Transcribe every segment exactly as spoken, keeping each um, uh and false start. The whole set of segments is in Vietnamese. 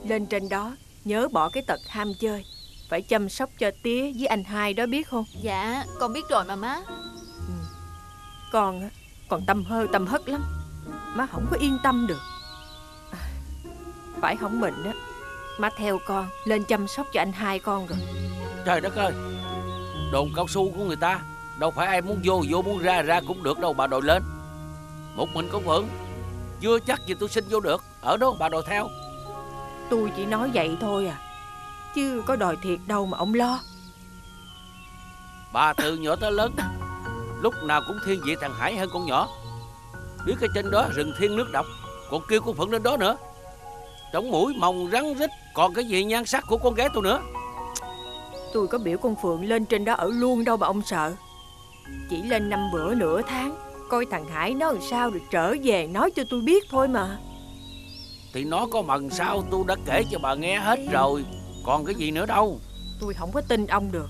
Lên trên đó nhớ bỏ cái tật ham chơi, phải chăm sóc cho tía với anh hai đó biết không? Dạ con biết rồi mà má. Ừ. Con á, còn tâm hơ tâm hất lắm, má không có yên tâm được. À, phải không mình á, má theo con lên chăm sóc cho anh hai con rồi. Trời đất ơi, đồn cao su của người ta, đâu phải ai muốn vô vô, muốn ra ra cũng được đâu bà đòi lên. Một mình con Phượng, chưa chắc gì tôi xin vô được. Ở đó bà đòi theo. Tôi chỉ nói vậy thôi à, chứ có đòi thiệt đâu mà ông lo. Bà từ nhỏ tới lớn lúc nào cũng thiên vị thằng Hải hơn con nhỏ. Biết cái trên đó rừng thiên nước độc, còn kêu con Phượng lên đó nữa. Trống mũi mồng rắn rít, còn cái gì nhan sắc của con gái tôi nữa. Tôi có biểu con Phượng lên trên đó ở luôn đâu mà ông sợ. Chỉ lên năm bữa nửa tháng, coi thằng Hải nó làm sao được trở về nói cho tôi biết thôi mà. Thì nó có mần sao tôi đã kể cho bà nghe hết rồi, còn cái gì nữa đâu. Tôi không có tin ông được.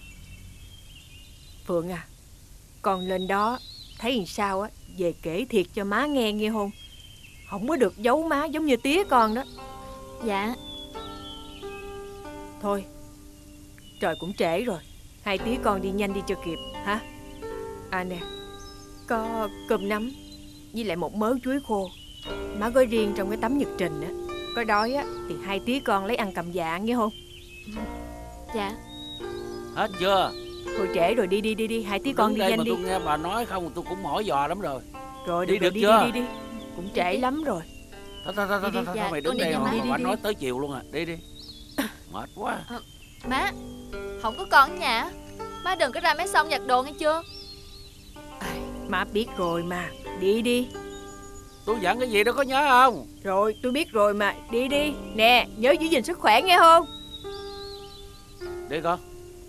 Phượng à, con lên đó thấy làm sao á, về kể thiệt cho má nghe nghe không? Không có được giấu má giống như tía con đó. Dạ. Thôi, trời cũng trễ rồi, hai tía con đi nhanh đi cho kịp hả? À nè, có cơm nắm với lại một mớ chuối khô, má gói riêng trong cái tấm nhật trình á. Có đói á thì hai tía con lấy ăn cầm dạ nghe không? Dạ. Hết chưa? Thôi trễ rồi, đi đi đi đi, hai tía con đi nhanh mà đi. tôi nghe bà nói không tôi cũng mỏi giò lắm rồi. Rồi đi được rồi, được đi, chưa? đi đi đi, cũng trễ lắm rồi. Thôi thôi thôi, thôi, thôi, dạ, mày đứng đi đây nha, mà má. bà đi, nói đi. tới chiều luôn à. Đi đi. Mệt quá. À, má, không có con ở nhà, má đừng có ra mấy xong giặt đồ nghe chưa? À, má biết rồi mà, đi đi. Tôi dặn cái gì đâu có nhớ không? Rồi tôi biết rồi mà, đi đi. Nè, nhớ giữ gìn sức khỏe nghe không? Đi con.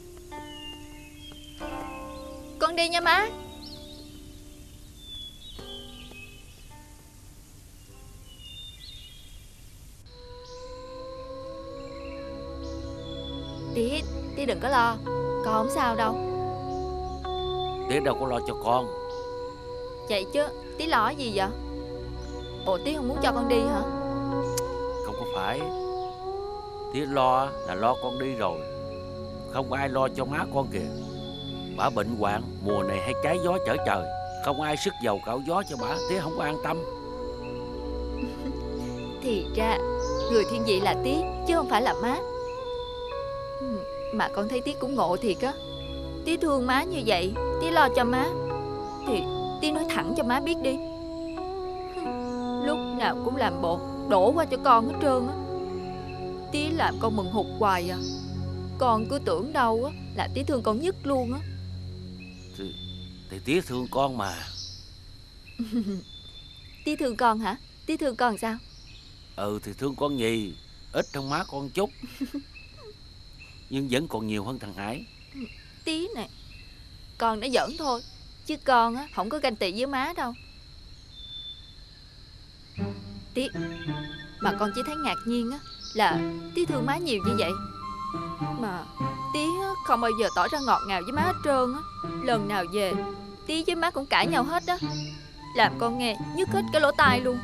Con đi nha má. Tía, tía đừng có lo, con không sao đâu. Tía đâu có lo cho con. Vậy chứ, tía lo cái gì vậy? Bộ tía không muốn cho con đi hả? Không có phải. Tía lo là lo con đi rồi, không ai lo cho má con kìa. Bả bệnh hoạn, mùa này hay trái gió trở trời, không ai sức dầu cạo gió cho bả. Tía không có an tâm. Thì ra người thiên vị là tía chứ không phải là má. Mà con thấy tía cũng ngộ thiệt á. Tía thương má như vậy, tía lo cho má, thì tía nói thẳng cho má biết đi. Lúc nào cũng làm bộ đổ qua cho con hết trơn á. Tía làm con mừng hụt hoài à. Con cứ tưởng đâu á là tía thương con nhất luôn á. Thì, thì tía thương con mà. Tía thương con hả? Tía thương con sao? Ừ thì thương con nhì, ít trong má con chút. Nhưng vẫn còn nhiều hơn thằng Hải. Tía nè, con đã giỡn thôi, chứ con á không có ganh tị với má đâu. Tía, mà con chỉ thấy ngạc nhiên á là tía thương má nhiều như vậy, mà tía không bao giờ tỏ ra ngọt ngào với má hết trơn á. Lần nào về tía với má cũng cãi nhau hết á, làm con nghe nhức hết cái lỗ tai luôn.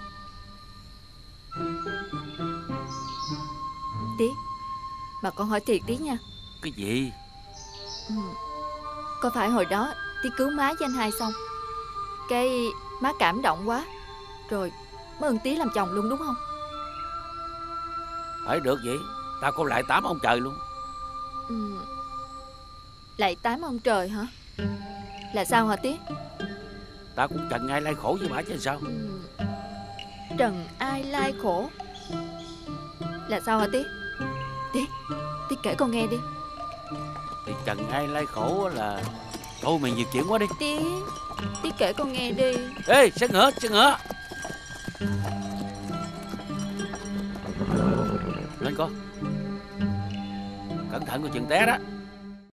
Tía, mà con hỏi thiệt tí nha. Cái gì? Ừ. Có phải hồi đó tía cứu má với anh hai xong, cái má cảm động quá rồi mới ưng tía làm chồng luôn đúng không? Phải được vậy, tao có lại tám ông trời luôn. Ừ. Lại tám ông trời hả? Là sao hả tía? Tao cũng chẳng ai lai khổ với bà chứ sao. Ừ. Trần ai lai khổ là sao hả tía? Tía, tía kể con nghe đi. Thì trần ai lai khổ là... Thôi mày nhiều chuyện quá đi. Tía, tía kể con nghe đi. Ê, xe ngựa, xe ngựa. Lên con. Cẩn thận coi chừng té đó.